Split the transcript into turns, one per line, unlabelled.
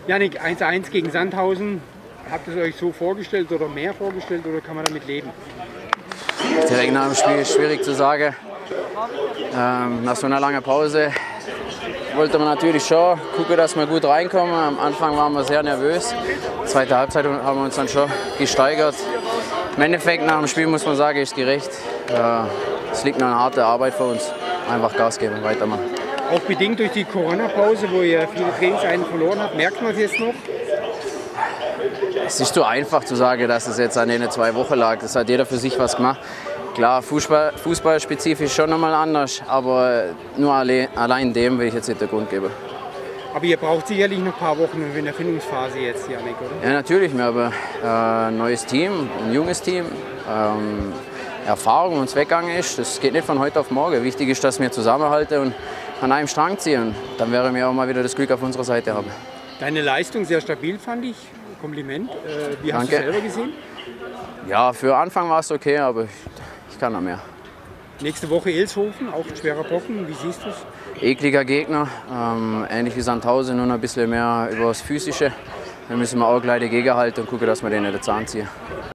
Jannik, 1:1 gegen Sandhausen. Habt ihr es euch so vorgestellt oder mehr vorgestellt oder kann man damit leben?
Direkt nach dem Spiel ist schwierig zu sagen. Nach so einer langen Pause wollte man natürlich schon gucken, dass wir gut reinkommen. Am Anfang waren wir sehr nervös. Zweite Halbzeit haben wir uns dann schon gesteigert. Im Endeffekt nach dem Spiel muss man sagen, ist gerecht. Es liegt noch eine harte Arbeit für uns. Einfach Gas geben, weitermachen.
Auch bedingt durch die Corona-Pause, wo ihr viele Trainingseinheiten verloren habt, merkt man es jetzt noch?
Es ist zu einfach zu sagen, dass es jetzt an den 2 Wochen lag. Das hat jeder für sich was gemacht. Klar, fußballspezifisch schon nochmal anders, aber nur allein dem will ich jetzt nicht den Grund geben.
Aber ihr braucht sicherlich noch ein paar Wochen in der Findungsphase jetzt, Jannik, oder?
Ja, natürlich. Wir haben ein neues Team, ein junges Team. Erfahrung uns weggegangen ist, das geht nicht von heute auf morgen. Wichtig ist, dass wir zusammenhalten und an einem Strang ziehen. Dann werden wir auch mal wieder das Glück auf unserer Seite haben.
Deine Leistung sehr stabil, fand ich. Kompliment. Wie hast du es selber gesehen?
Ja, für Anfang war es okay, aber ich kann noch mehr.
Nächste Woche Ilshofen, auch ein schwerer Brocken. Wie siehst du es?
Ekliger Gegner, ähnlich wie Sandhausen, nur noch ein bisschen mehr über das Physische. Dann müssen wir auch gleich dagegen halten und gucken, dass wir den in den Zahn ziehen.